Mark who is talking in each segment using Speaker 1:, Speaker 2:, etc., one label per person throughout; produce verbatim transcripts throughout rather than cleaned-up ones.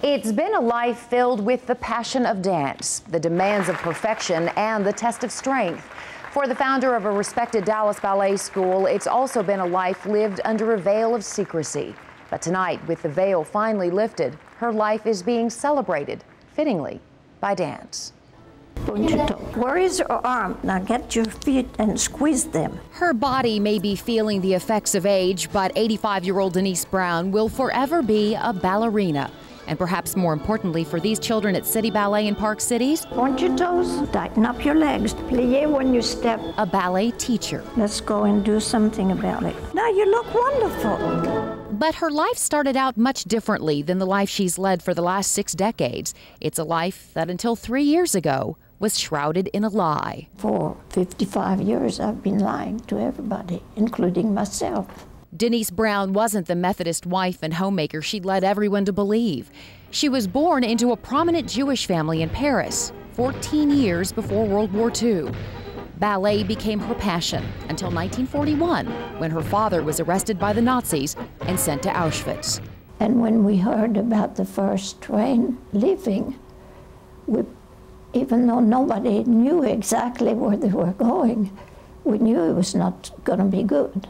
Speaker 1: It's been a life filled with the passion of dance, the demands of perfection, and the test of strength. For the founder of a respected Dallas ballet school, it's also been a life lived under a veil of secrecy. But tonight, with the veil finally lifted, her life is being celebrated, fittingly, by dance.
Speaker 2: Where is your arm? Now get your feet and squeeze them.
Speaker 3: Her body may be feeling the effects of age, but eighty-five-year-old Denise Brown will forever be a ballerina. And perhaps more importantly for these children at City Ballet in Park Cities,
Speaker 2: point your toes, tighten up your legs, plie when you step.
Speaker 3: A ballet teacher.
Speaker 2: Let's go and do something about it. Now you look wonderful.
Speaker 3: But her life started out much differently than the life she's led for the last six decades. It's a life that until three years ago was shrouded in a lie.
Speaker 2: For fifty-five years I've been lying to everybody, including myself.
Speaker 3: Denise Brown wasn't the Methodist wife and homemaker she'd led everyone to believe. She was born into a prominent Jewish family in Paris, fourteen years before World War Two. Ballet became her passion until nineteen forty-one, when her father was arrested by the Nazis and sent to Auschwitz.
Speaker 2: And when we heard about the first train leaving, we, even though nobody knew exactly where they were going, we knew it was not going to be good.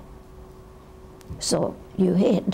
Speaker 2: So you hid.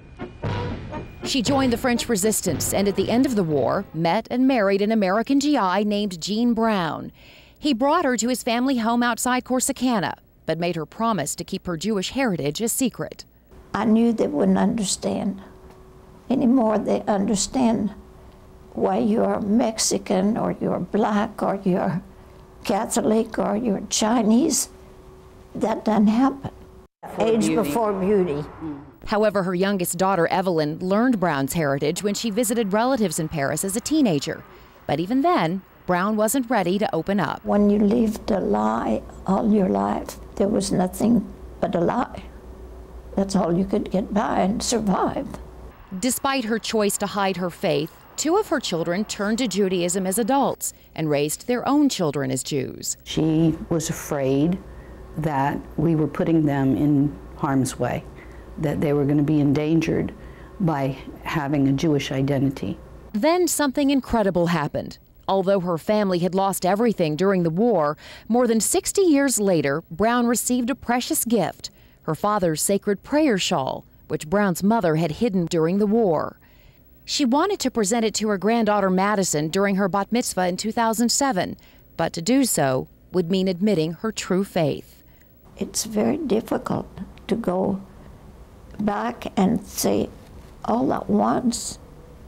Speaker 3: She joined the French resistance and at the end of the war met and married an American G I named Gene Brown. He brought her to his family home outside Corsicana, but made her promise to keep her Jewish heritage a secret.
Speaker 2: I knew they wouldn't understand anymore. They understand why you're Mexican or you're black or you're Catholic or you're Chinese. That doesn't happen. Age before beauty.
Speaker 3: However, her youngest daughter, Evelyn, learned Brown's heritage when she visited relatives in Paris as a teenager. But even then, Brown wasn't ready to open up.
Speaker 2: When you lived a lie all your life, there was nothing but a lie. That's all you could get by and survive.
Speaker 3: Despite her choice to hide her faith, two of her children turned to Judaism as adults and raised their own children as Jews.
Speaker 4: She was afraid that we were putting them in harm's way, that they were going to be endangered by having a Jewish identity.
Speaker 3: Then something incredible happened. Although her family had lost everything during the war, more than sixty years later, Brown received a precious gift, her father's sacred prayer shawl, which Brown's mother had hidden during the war. She wanted to present it to her granddaughter Madison during her bat mitzvah in two thousand seven, but to do so would mean admitting her true faith.
Speaker 2: It's very difficult to go back and say all at once,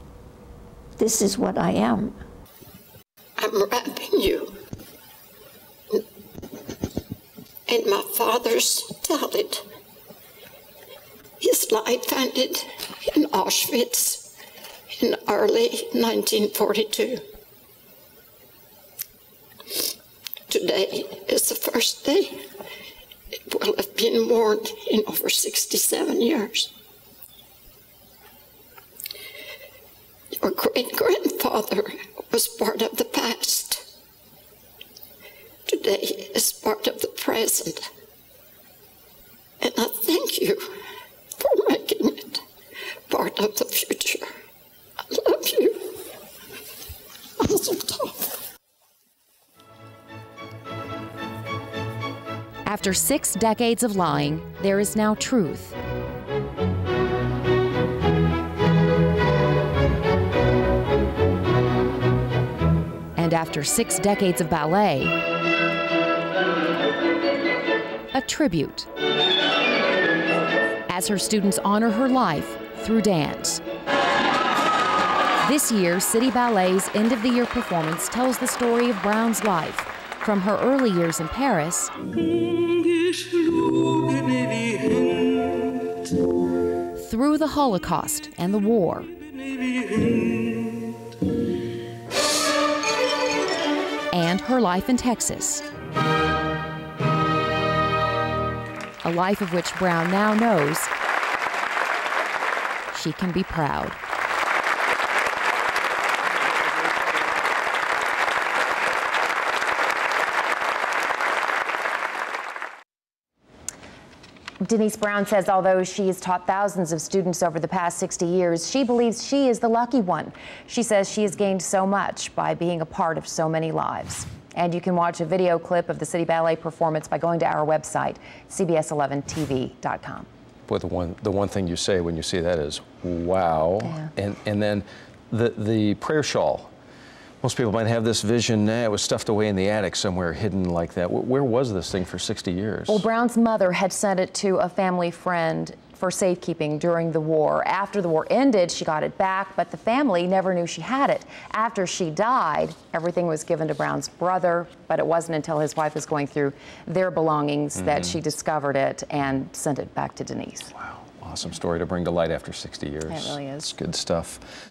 Speaker 2: this is what I am.
Speaker 5: I'm wrapping you in my father's tallit. His life ended in Auschwitz in early nineteen forty-two. Today is the first day it will have been mourned in over sixty-seven years. Your great-grandfather was part of the past. Today is part of the present. And I thank you for making it part of the future. I love you. Mazel tov.
Speaker 3: After six decades of lying, there is now truth. And after six decades of ballet, a tribute, as her students honor her life through dance. This year, City Ballet's end-of-the-year performance tells the story of Brown's life, from her early years in Paris through the Holocaust and the war, and her life in Texas, a life of which Brown now knows she can be proud.
Speaker 1: Denise Brown says although she has taught thousands of students over the past sixty years, she believes she is the lucky one. She says she has gained so much by being a part of so many lives. And you can watch a video clip of the City Ballet performance by going to our website, C B S eleven T V dot com.
Speaker 6: Boy, the one, the one thing you say when you see that is, wow.
Speaker 1: Yeah.
Speaker 6: And, and then the, the prayer shawl. Most people might have this vision, eh, it was stuffed away in the attic somewhere, hidden like that. Where was this thing for sixty years?
Speaker 1: Well, Brown's mother had sent it to a family friend for safekeeping during the war. After the war ended, she got it back, but the family never knew she had it. After she died, everything was given to Brown's brother, but it wasn't until his wife was going through their belongings mm-hmm. that she discovered it and sent it back to Denise.
Speaker 6: Wow, awesome story to bring to light after sixty years.
Speaker 1: It really is.
Speaker 6: It's good stuff.